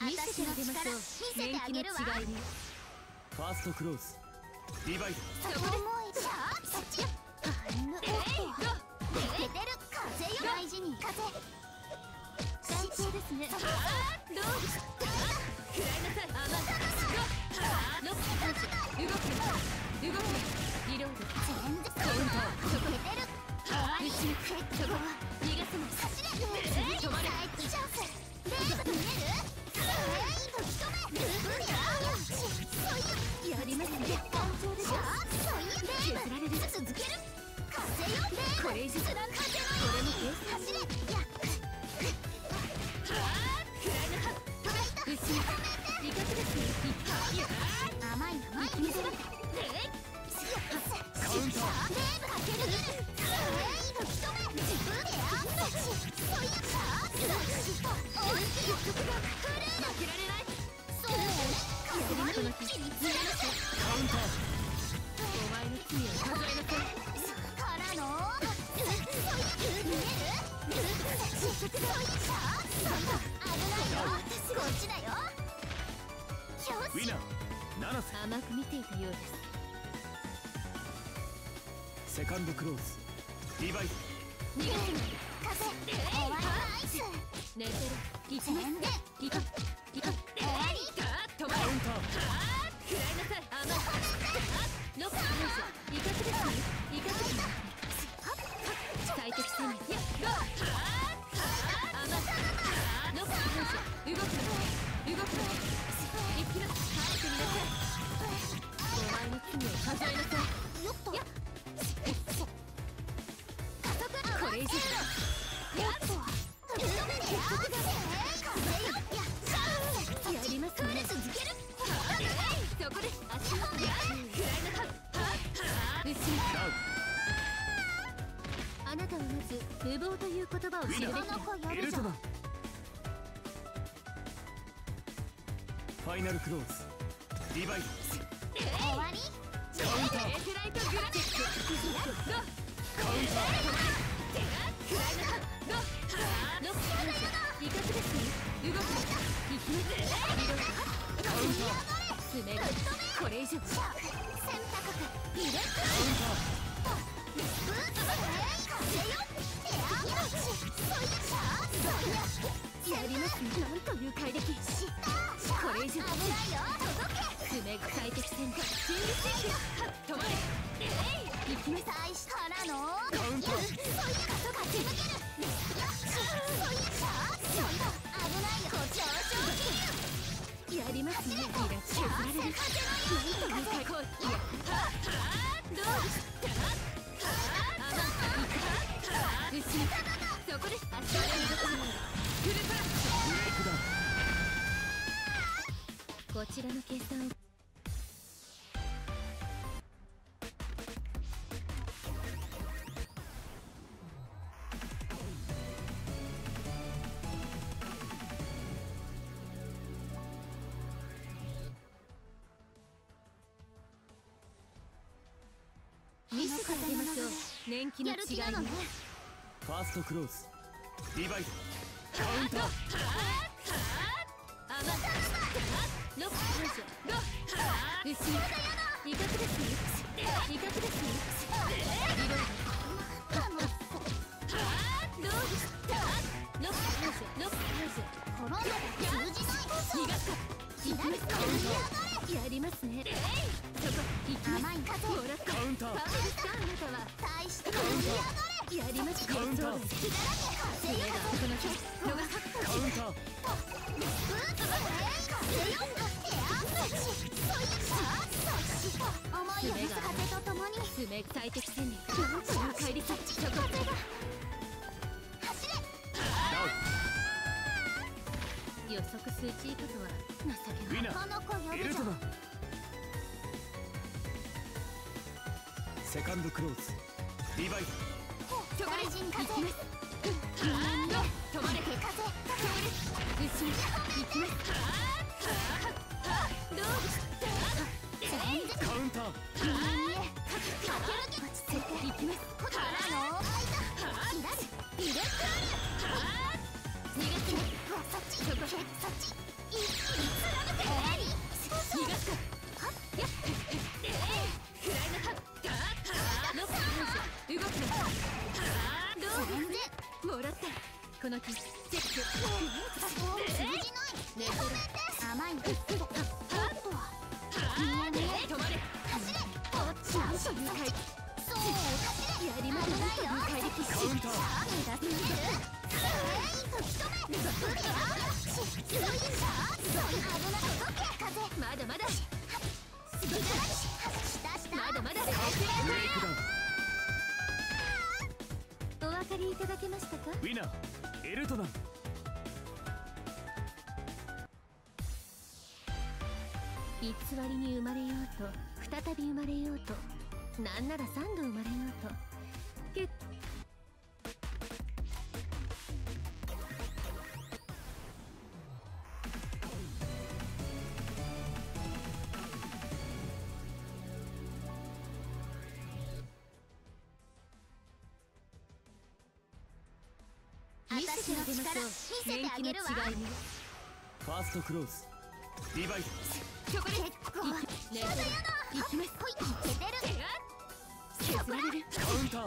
見せてあげましょう。年季の違いに。 ファーストクローズリバイド。 そこでさあそっちよ。出てる風よ。大事に風。最高ですね。どうですか。食らいなさい。甘い。ロック動くリロード。全然カウンター。そこ出てる。打ち抜く。そこは逃がせない。走れ。止まれ。チャンス。レーブ見える。時止め。そうやりますね。感情でしょ。そういうレーブられる。続ける。風よ。これ以上風のよ。俺も走れ。打ち抜く。威嚇ですね。甘い甘い。決めてる。カウンター。レーブかける。時止め。自分でそういうさ。おいしい曲が来る。負けられない。そう風のこの日にずらせ。カウンター。お前の罪を数えなさい。からのそういう見える。そういうさ。危ないよ。こっちだよ。 ウィナー七瀬。 甘く見ていたようです。 セカンドクローズリバイド。 逃がせない。風終わりナイス。寝てる。全然リカ終わり。止まれ。 カウンター。 食らいなさい。甘い。ロック解除。威嚇ですね。威嚇ですね。最適戦略。甘い。ロック解除。動くな。動くな。生きろ。耐えてみなさい。お前の罪を数えなさい。よっと。これ以上やっとやりますね。続ける。そこで足を食らいなさい。後ろ。あなたはまず無謀という言葉を知るべきだ。 エルトナファイナルクローズリバイド。 終わり。 カウンター。 エーテライトグラティック。 カウンター。 ロック解除。威嚇ですね。動く。行きます。リロード。カウンター。爪がこれ以上選択入れて。 カウンター。 やりますね。なんという怪力。これ以上危ないよ。爪が最適戦略。準備戦略。止まれ。行きます。大使からのカウンター。 そういうことが手抜ける。そういうさ。危ないよ。上昇やりますね。リラックス削られる。なんという怪力。どうした後ろ。そこです。足を入れる。フルパラブレイクダウン。 こちらの計算を。見せてあげましょう。年季の違いに。 ファーストクローズリバイド。カウンター。 ロック解除。後ろ。威嚇ですね。威嚇ですね。リロード。どうですか。ロック解除。ロック解除。この通じない。逃がすか。行きます。やりますね。そこ行きます。甘い風もらった。 カウンター。 ダメですか。あなたは大してカウンター。 やります。 カウンター。 この日逃がす。 カウンター。 思いを水風とともに爪最適戦略。なんという怪力。そこ風が走れ。予測数値以下とは情けない。この子呼ぶじゃん。 セカンドクローズリバイド。 そこで行きます。止まれ。風。後ろ。行きます。どうですか。 カウンター。 行きます。からの入れる。逃がすね。そっち。そっち。 逃がすかやっフライのハッロック動くなどうですもらったこの木チェック通じない寝てる甘いハッと止まれ走れちゃんと迎えそう走れやりましょう迎え撃しカウンター吹き止め無理よ危な風まだまだまだまだブレイクダウン。 お分かりいただけましたか。 ウィナーエルトナン。 偽りに生まれようと再び生まれようとなんなら3度生まれようと私の力見せてあげるわ。 ファーストクローズリバイド。 そこで結構やだ行きますほいいけてる削られるカウンター。 どう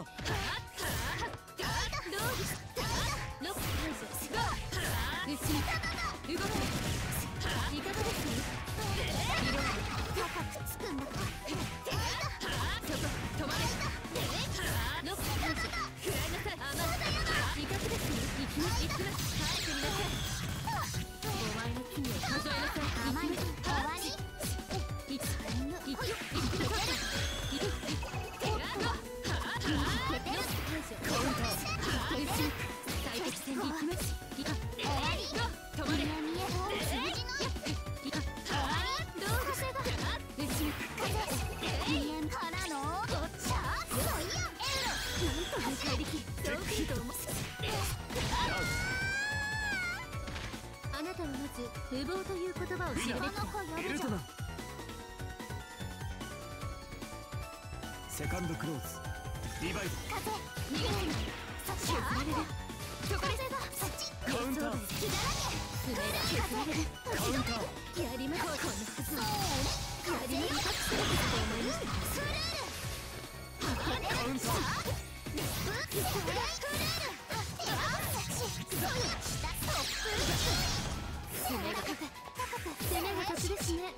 ですロック解除後ろ動くいかがです色が高くつくんだそこ止まれロック解除食らいなさい威嚇です行きます帰ってみなさいお前の罪を数えなさい甘い終わりあなたはまず無謀という言葉を知るべきエルトナン。セカンドクローズリバイド。 風逃げてる削られるそこでそっちカウンター。 血だらけ削られるカウンター。 やりましょうこのはずやりましょうと思いましたカウンター。 攻めが得ですね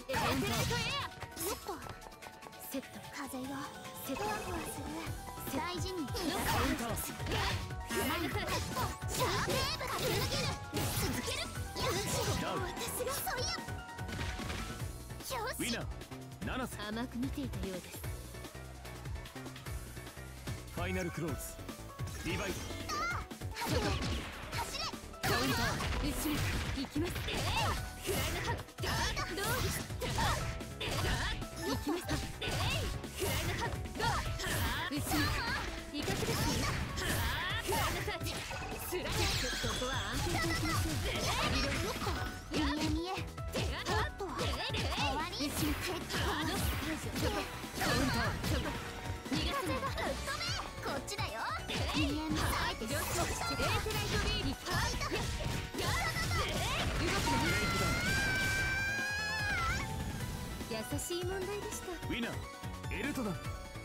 セット風よセットふわふわする大事にカウンター。 甘いのシャーペーブが続ける私がそうやよしウィナー七瀬。 甘く見ていたようですファイナルクローズリバイド。 走れカウンター。 後ろ行きますフライのハッどうです行きますフライのハッ後ろ威嚇ですフライのサーチスラッシュここは安定していきましょう色々見えおっと終わり後ろカウンター逃がすなこっちだよあえて両手をしてエーテライトビーリファイトやだブレイクダウン。 優しい問題でしたウィナーエルトナン。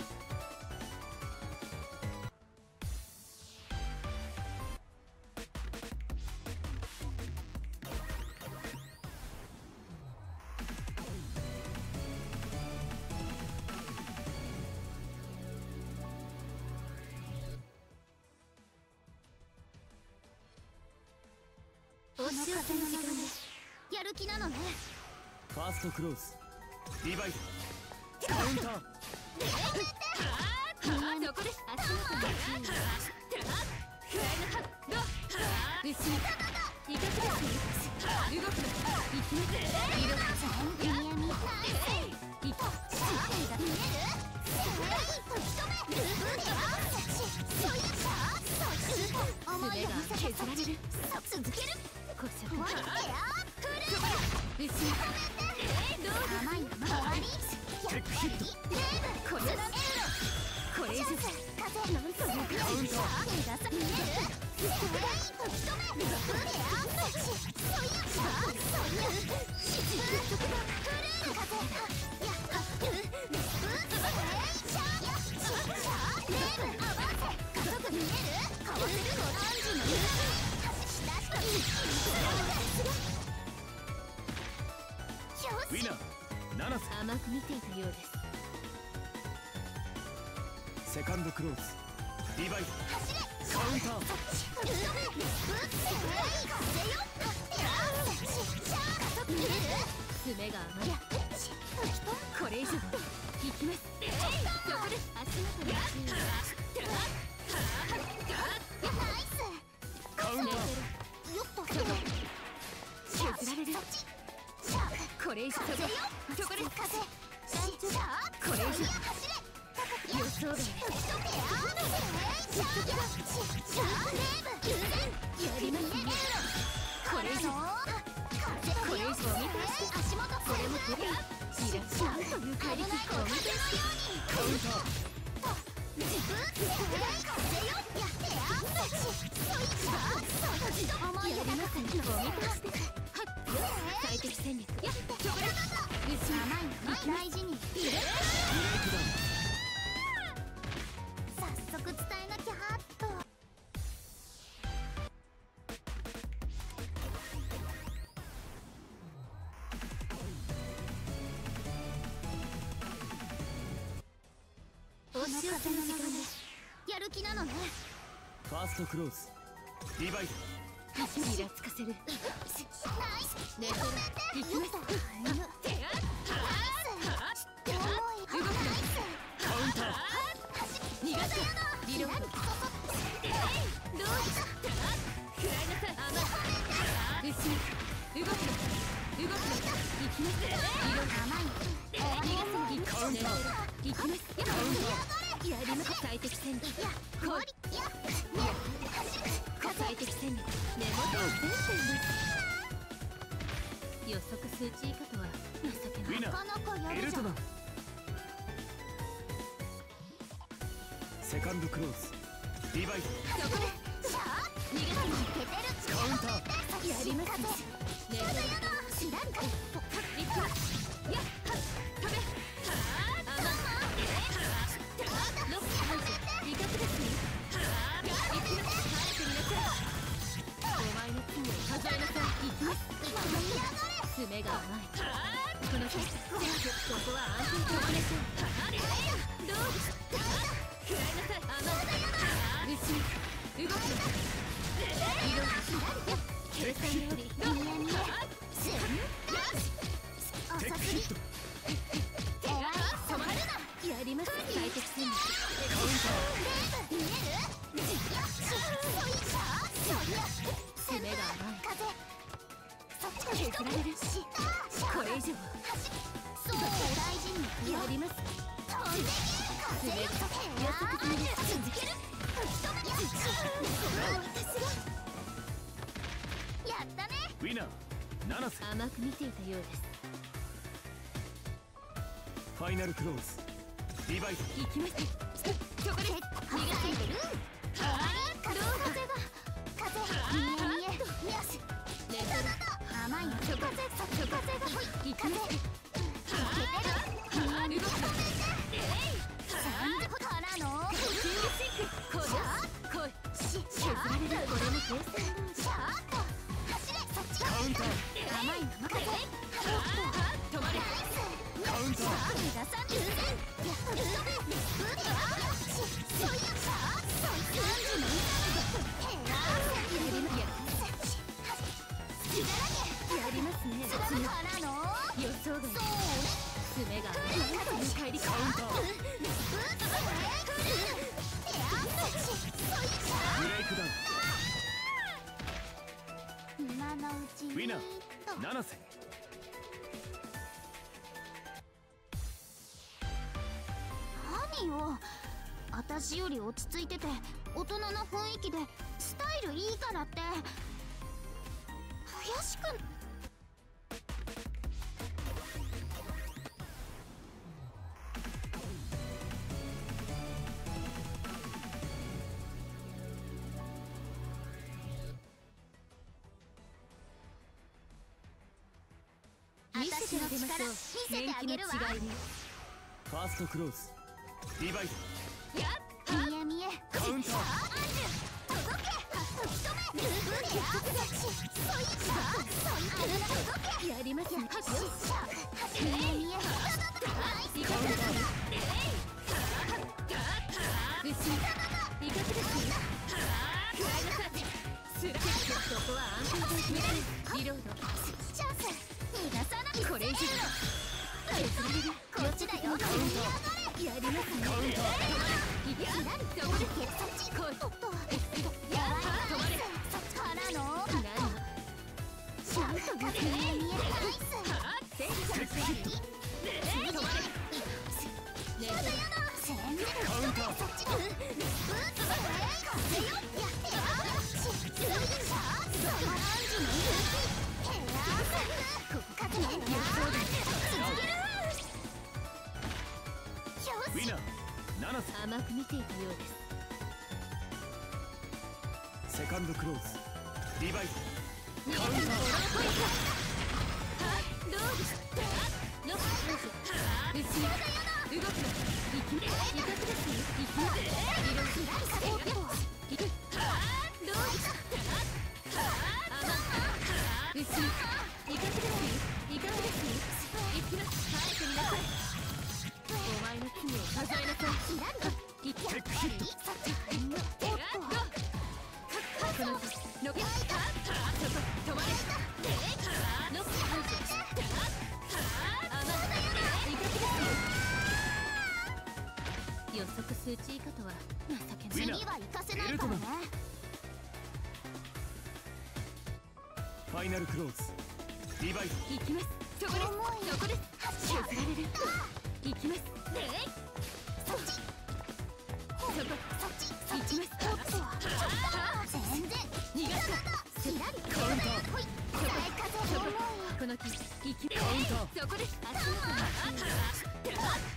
押し寄せの時間ですやる気なのねファーストクローズリバイド。カウンター。 そこです足元に注意フライのハッド後ろ威嚇です動くな行きます色が嫌みナイス一歩シャーが見える吹き止めそういうシャー思いを見せ削られる続けるこそ終わりってよフル後ろどう甘い終わりチェックヒット。 これ以上風なんというかカウンター目がさ見える吹き止めそういやそうや風やレーブ合わせ加速見えるかわせるのアンジの優勝出したウィナー七瀬。 甘く見ていたようです。 セカンドクローズリバイドカウンター。 爪が甘い。これ以上は行きます。そこで足元に注意。 カウンター。 削られる。これ以上そこでこれ以上予想外。やりますね。これ以上見返して足元これも出る。リラックスというかりきこみでカウンター。 やりますね。ゴミ返して最適戦略。 大事にブレイクダウン。 早速伝えなきゃっと押し寄せの時間です。 やる気なのね。 ファーストクローズリバイドイラつかせる。 ナイスねえ、行きます。 カウンター。 逃がす。リロード。どう食らいなさい。後ろ動くの行きます。リロード甘い。逃がす。 カウンター。 行きます。やります。最適戦略。こい。最適戦略。根元を全線です。予測数値以下とは情けない。 ウィナなかなかやーエルトナるじゃん。 セカンドクローズリバイドそこで逃げない。 カウンター。 やりますね。ねえ、 知らんかいきます。やっ食べロックハウス威嚇ですね。いきます。早く見なさい。お前の罪を数えなさい。いきます。爪が甘い。この日ここは安心とおきなさい。どう食らいなさい。後ろ動くの。色計算より見え見えおさすり止まるな。 やります。最適戦略。 見える攻めが甘い。 風そっちが削られる。これ以上はそう大事にやります。 飛んで風よ予測済みです。 続けるやったね。 ウィナー七瀬甘く見ていたようです。 ファイナルクローズリバイド行きます。そこで逃がせる。 風見え見えよしレトル甘いのそこが行きます。 見え見えからのキングシンクこう来い。削られる。これも計算通り。 シャーッと走れそっちカウンター。 甘いの任せ。止まれ。 カウンター。 皆さん優先やっとそういやさそういややりますね。 からの予想外。爪が甘い。帰りカウンター。ブレイクダウン。 今のうちにウィナー七瀬何よ私より落ち着いてて大人な雰囲気でスタイルいいからって怪しく見せてあげましょう。 見せてあげるわ。 年季の違いにファーストクローズリバイドやっ見え見えカウンター届け吹き止めループレアそいつ届けやりますね。 よっしゃ見え見え威嚇ですね。後ろ威嚇ですね。食らいなさい。スラッそこは安定的にリロード。 チャンス逃がさないこれ以上削られる。 こっちだよやりますね。 カウンターいやそこでそっち来い。 おっとやばい止まれ。 そっちからのなんちゃんと見え見えナイスセンサーセン止まれね全然カウンターそっち風よやってよルーシャーそのアンジのヘアここ勝てないなウィナー7つ甘く見ていたようです。 セカンドクローズリバイドカウンターどうですか。ロック後ろ動くな。威嚇ですね。威嚇理論どうですか。後ろ威嚇ですね。威嚇ですね。行きます。早く見なさい。お前の罪を数えなさい。 テックヒットこの時ノック止まれ。ノック反射威嚇ですね。予測数値以下とは情けない。 ウィナー次は行かせないからねファイナルクローズリバイド行きます。そこです。そこです。削られる。行きます。 そっちそこそっちそっち行きます。 全然逃がす。 ひらりカウンターほい向かい風重いこの木行きカウンターそこです。足元に食らいなさい。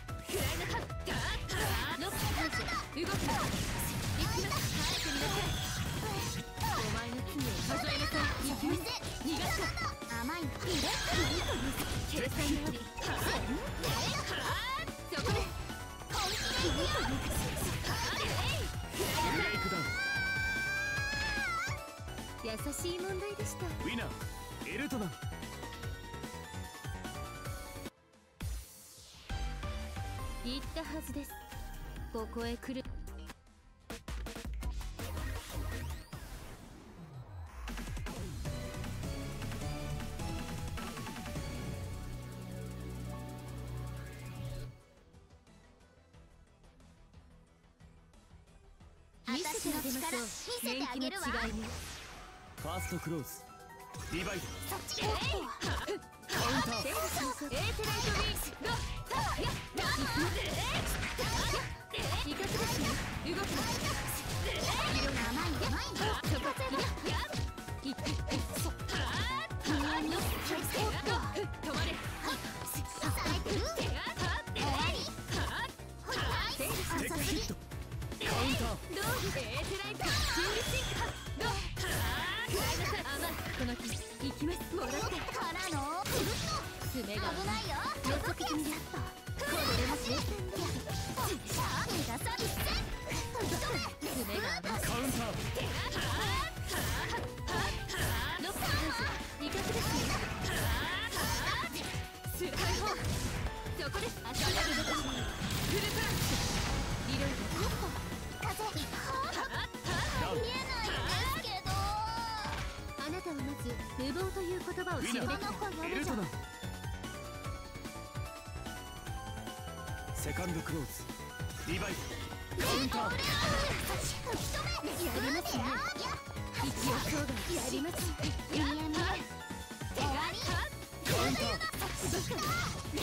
ノック反射動くな。行きます。早く見なさい。お前の罪を数えなさい。行きます。逃がす。 甘いの入れ計算通り。そこです。 本気でいくよブレイクダウン優しい問題でした。 ウィナーエルトナン言ったはずです。ここへ来る。見せてあげましょう。 見せてあげるわ年季の違いにファーストクローズリバイドそっちカウンターセール先生エーテライトリーゴーやっ威嚇ですね。動くな。色が甘い甘いそこやっいってそ止まれ。セールテックヒットカウンターどうエーテライト準備シンクゴー食らいなさい。甘いこの木行きます。もらってからの爪が危ないよ予測済みだ。これもし逃がさない爪が甘い。 カウンターロック反射威嚇ですね。スライホーそこです。足が出たフルプランチリロイ風見ダウンえないですけどあなたはまず無謀という言葉をウィナ知るべきだ。 ーエルトナンセカンドクローズリバイドカウンターやりますね。一応そうだ。やります。 見え見え手がカウンター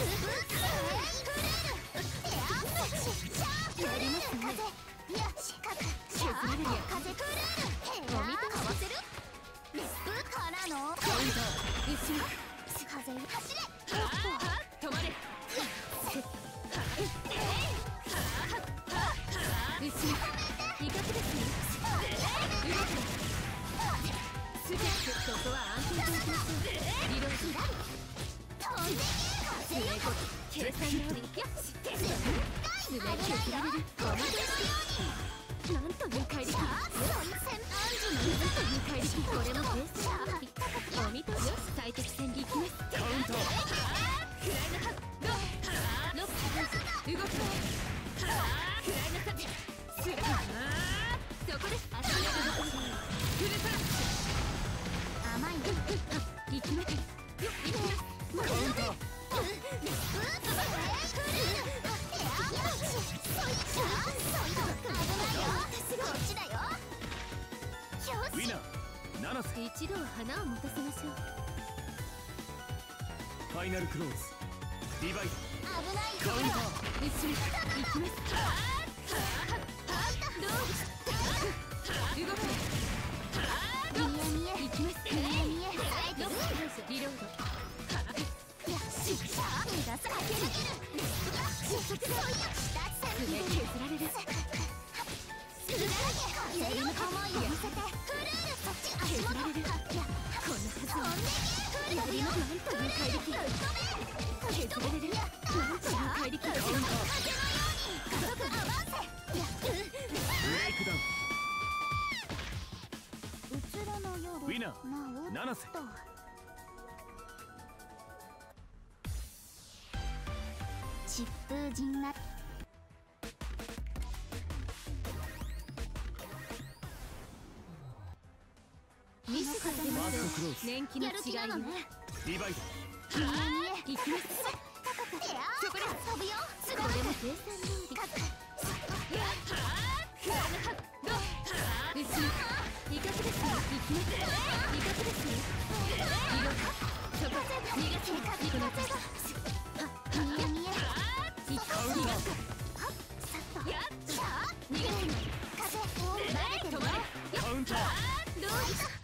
やりますね。 よしかく削られるや風クールお見事かわせるレップからのカウンター一緒に風に走れ止まれ。後ろ威嚇ですね。動くな。すべてそこは安定していきましょう。理論ひらり飛飛んで風よ計算通りよし絶対危ないよごまかすようになんという怪力さあそいつアンジュのなんという怪力これも計算通りお見通しよし最適戦でいきますカウンターフライのハッロック動くわフライのサッチスラそこです足の動きフルパラ甘いねいきますよいきますカウンターウィナー七瀬一度は花を持たせましょうファイナルクローズリバイドカウンター後ろ行きます動く行きますリロード爪削られるこんなはずやりのなんという怪力削られるなんという怪力ブレイクダウンウィナー七瀬疾風陣なミスターでもファーストクローズ年季の違いよリバイド行きますそこで飛ぶよすこれも計算通り後ろ威嚇ですね行きます威嚇ですね色そこ逃がすこの風見え見え行きます逃がすやっちゃ逃がす風を前止まれカウンターどうです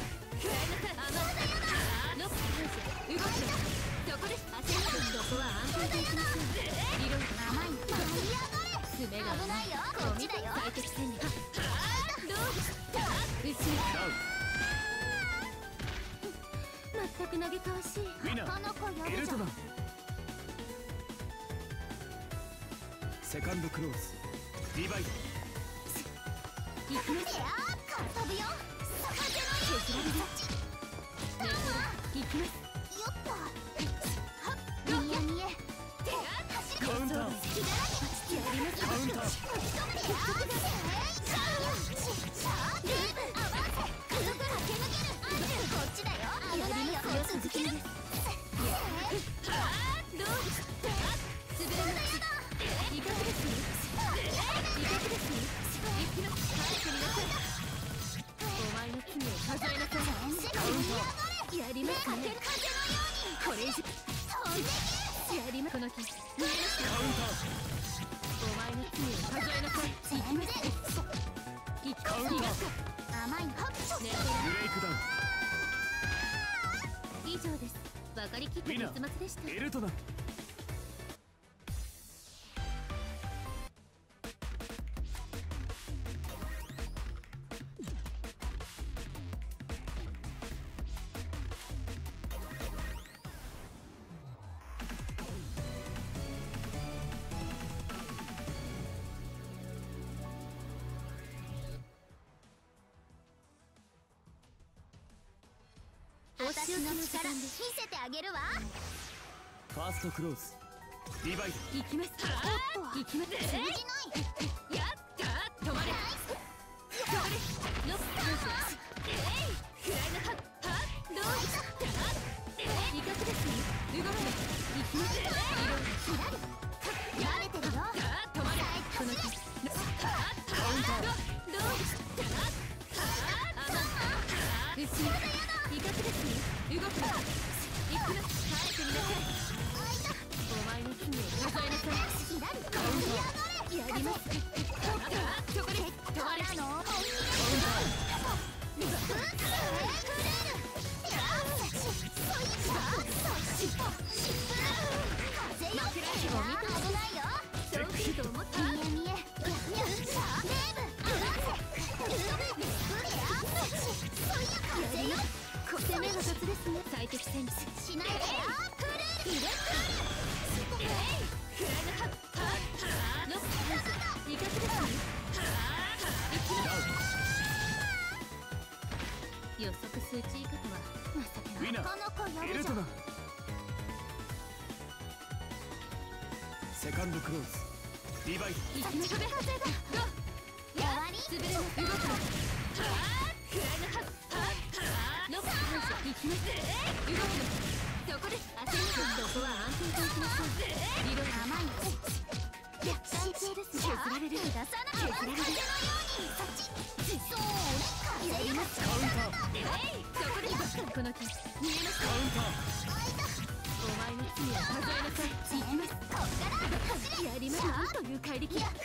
ノック動くそこですそこは安定でいきましょう色甘い爪が危ないよこっちだよ最適戦略どうです後ダウンろ全く投げ倒しウィナこの子呼ーエルぶじゃんトダンセカンドクローズリバイド行きますいやー飛ぶよ風削られるのよ行きますよっとはっ見え見え走るカウンターやりますカウンターお前の罪を数えなさいやりますねこれ以上やりますこの木見えましたカウンタお前の罪を数えなさい行きます行きカウンター甘いねブレイクダウ以上です分かりきった結末でしたンエルトダン私の力見せてあげるわファーストクローズリバイド行きます行きます通じないやった止まれそこですノックフライのハッどうです威嚇ですね動かない行きます慣れてるよ止まれこの木カウンターどうです後ろ威嚇ですね動くな行くな耐えてみなさいお前の罪を数えなさいカウンターやりますそこで止まれからのそう来ると思った攻めの術ですね最適戦術しないでよ入れ替ロック反射威嚇ですね予測数値以下とは情けないウィナこの子ーやるじゃんエルトナセカンドクローズリバイド行きましょう風だ終わり潰れな動くなロック反射行きます動くなそこです焦りそこは安定といきましょう理論甘いよ単形です削られる出さなきゃ風のようにそっちそう風よカウンターそこですこの木見えましたカウンタお前の罪を数えなさい全部こっから走れやりましょうという怪力風よ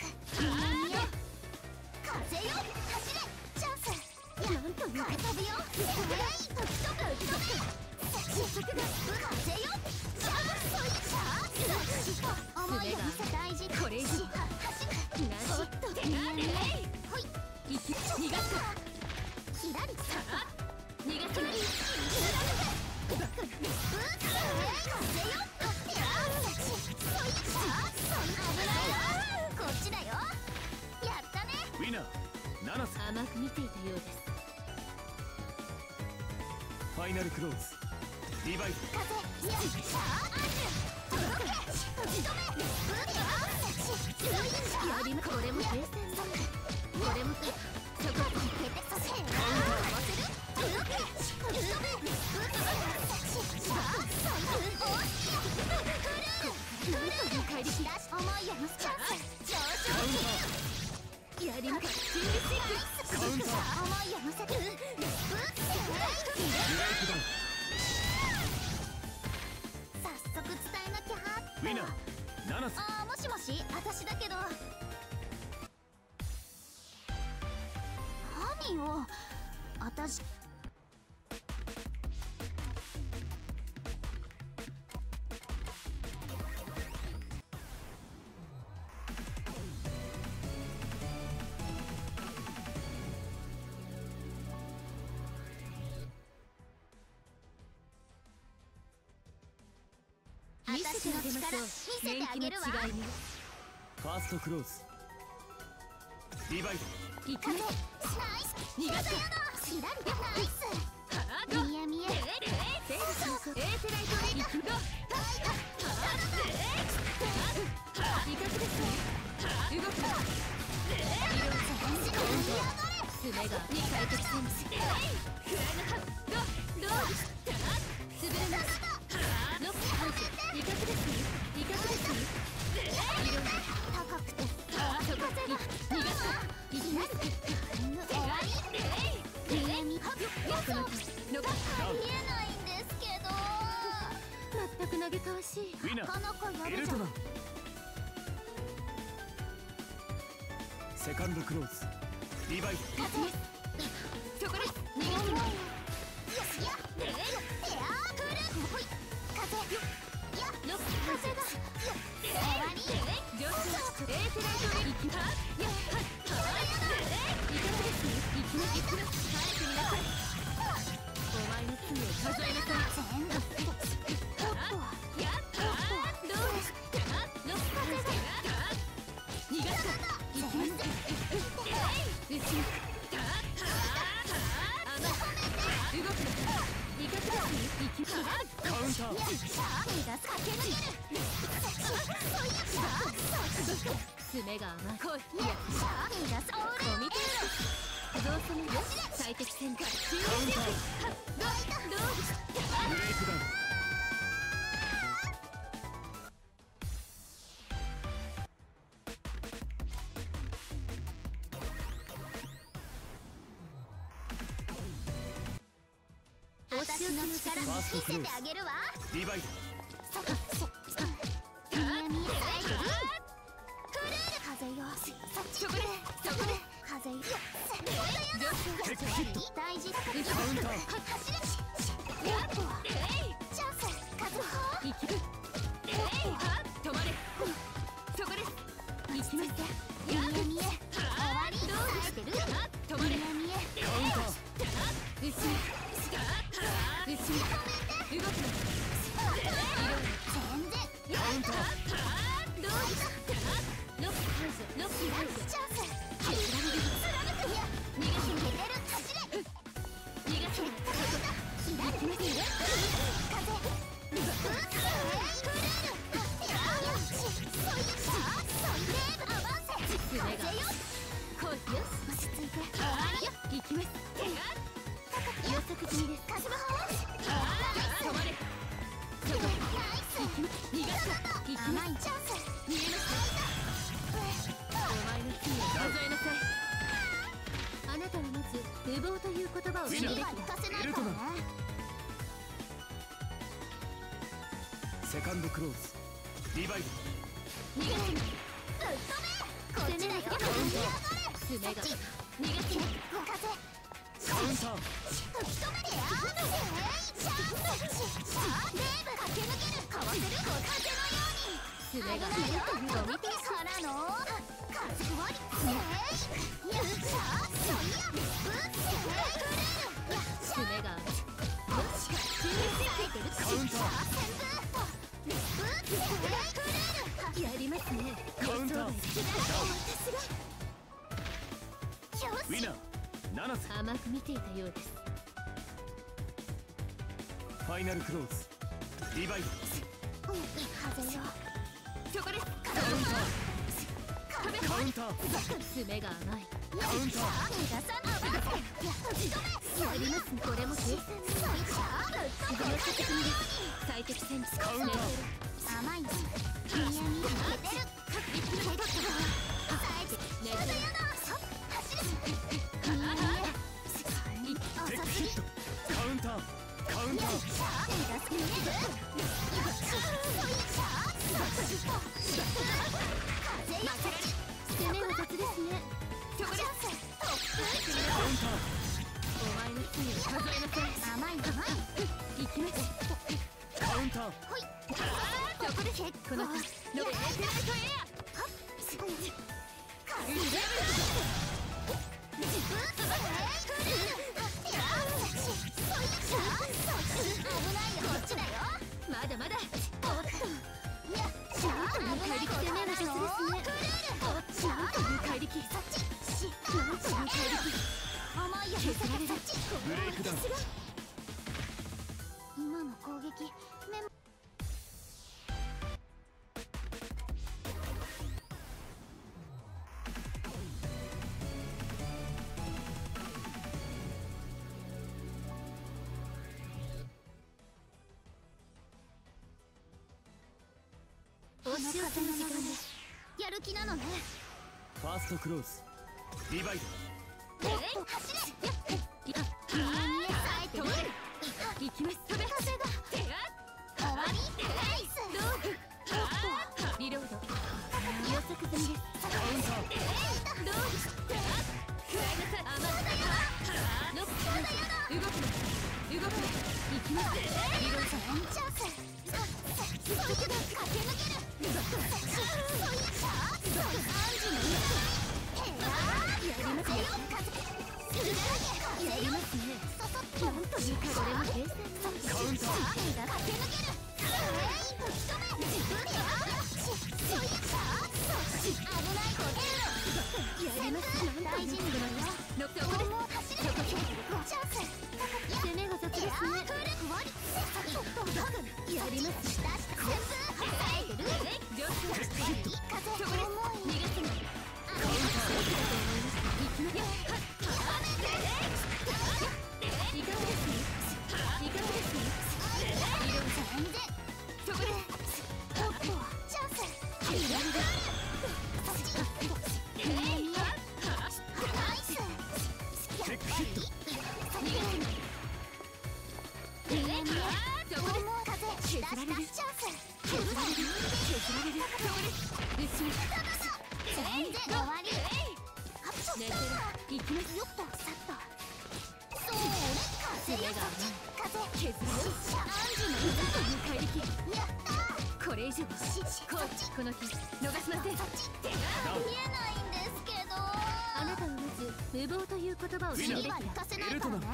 走れチャンスなんというか飛ぶよ時とか風よチャンス思いを見せ大事これ以上走るなしおっと見えねほい逃がすひらり逃がすなこっちだよやったねーウィナー7ス甘く見ていたようですファイナルクローズリバイド風シャー届け打ち止めやりまこれも停戦だこれもそこやりまかカウンター早速伝えなきゃウィナー7スあーもしもし私だけど何よ私見せてあげましょう見せてあげるわ年季の違いにファーストクローズリバイド行くねナイス逃がすひらりナイス見え見えセールしましょうエーテライト行くぞ威嚇ですね動くな爪が2回的戦士どう潰れますロック反射威嚇ですね威嚇ですね色が高くてそこ逃がす行きます終わり見え見この時残っ見えないんですけど全く嘆かわしいウィナこの子ーエやるじゃんルトナセカンドクローズリバイドそこです逃よがすしやペアクルほい風やロック風だ終わり上昇エーテライト行きます威嚇ですね行きます早く逃がせお前の罪を数えなさい全部やったどうですロック反射逃がす行きます撃ちます動くな威嚇ですね行きますカウンターいやシャーミーが駆け抜ける爪が甘い来いいやシャーミーがコミテーどうせも最適戦か中央戦どうブレイクダウン私の力見せてあげるわリバイド見え見えクルール風よそこで風よ大事だからカウンター走るやっとチャンス風生きる止まれそこです行きます見え見え終わりどうしてる止まれ見え見えカウンター後ろ動くな作済みです。 カズマ止まれ。そこ逃がした。行きま甘いチャンス。 見えました。お前の罪を数えなさい。あなたはまず無謀という言葉を知るべきだ。 次は行かせないからね。 セカンドクローズリバイブ逃がすな。 こっちだよ。 爪が逃がすな。 カウンター吹き止めてやるぜ。チャンス。レーブ駆け抜ける。かわせる。風のように。 爪がゴミ手からの風割り。やっちゃそいやぶってくれる。やっちゃ爪がもしかしててるカウンターぶってくれる。 やりますね。 カウンターウィナー7つ甘く見ていたようです。 ファイナルクローズリバイブ風よ。 そこです。 カウンター爪が甘い。 カウンターやりますね。これも計算自分の作品です。最適戦術。 カウンター甘いの。見え見えてる。 ねじれテックヒットカウンターカウンター攻めは雑ですね。そこです。 カウンターお前の罪を数えなさい。 甘い甘い。 行きます。 カウンターほい。 そこです。この間のエーテライトエア。まだまだ。怪力攻めの術ですね。なんという怪力。なんという怪力。 甘いやつ削られる。 ブレイクダウン今の攻撃メモ押し寄せの時間です。 やる気なのね。 ファーストクローズリバイブもっと走れ。 止まる。行きます。飛べ。 風が終わり。ナイス。 リロード。予測済みです。 カウンターどう食らいなさい。甘い。ノック。動くな。動くな。行きます。リロード。 チャンス。駆け抜ける。 やりますね。なんというかこれも計算カウンターやりますね。 大事に乗るよ。 ノック。攻めが雑ですね。やります。上手。逃がすな。いきますよ。いかがですね。いかがですね。そこです。 テックヒット逃がすな。そこです。削られる。削られる。そこです。後ろ。 全然終わり。 ねじれ。行きますよ。 そう風よ。風削られる。怪力。 やったこれ以上この日逃しません。 見えないんですけど。 あなたはまず無謀という言葉を知るべきだ。 次は行かせないからね。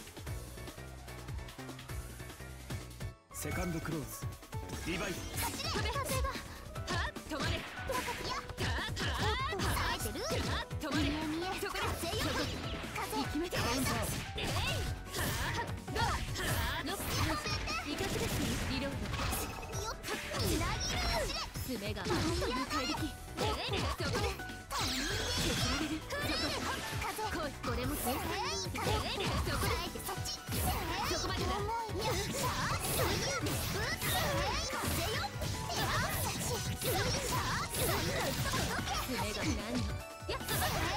セカンドクローズリバイブ飛べ。風が止まれ。止まれ。そこで行きましょう。 カウンターノック。威嚇ですね。リロード。爪が怪力。そこで削られる。これも計算。そこでそこまでだ。爪が何のやっ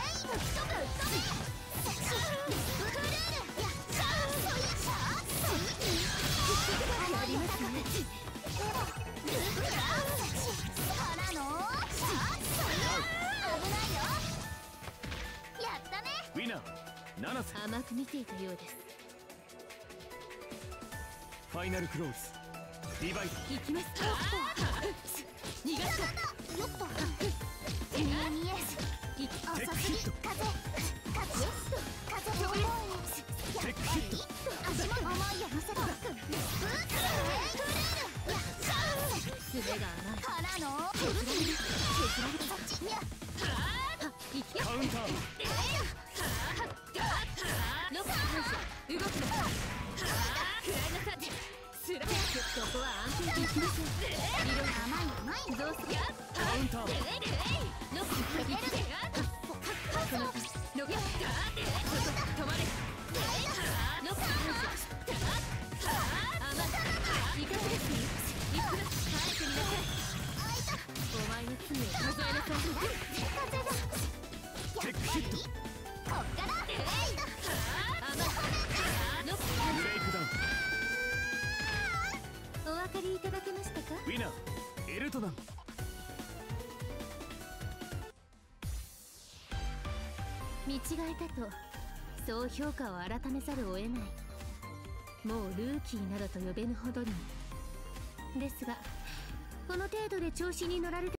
やりますね。 ウィナー七瀬。 甘く見ていたようです。 ファイナルクローズリバイド。 行きます。逃がした。 よっと見え見えテックヒット。 風重いテックヒット。 足も重いよ乗せた爪が甘い。 からのカウンター。 ロック反射動くな。食らいなさい。スラッそこは安定できません。理論甘いどうする。 カウンター。 ロックかける。このロケット止まれ。ロック反射甘い。いかがですね。いくら耐えてみなさい。お前の罪を数えなさい。 テックヒット。 こっからブレイクダウン。 お分かりいただけましたか。 ウィナーエルトナン。 見違えたとそう評価を改めざるを得ない。もうルーキーなどと呼べぬほどに。ですがこの程度で調子に乗られて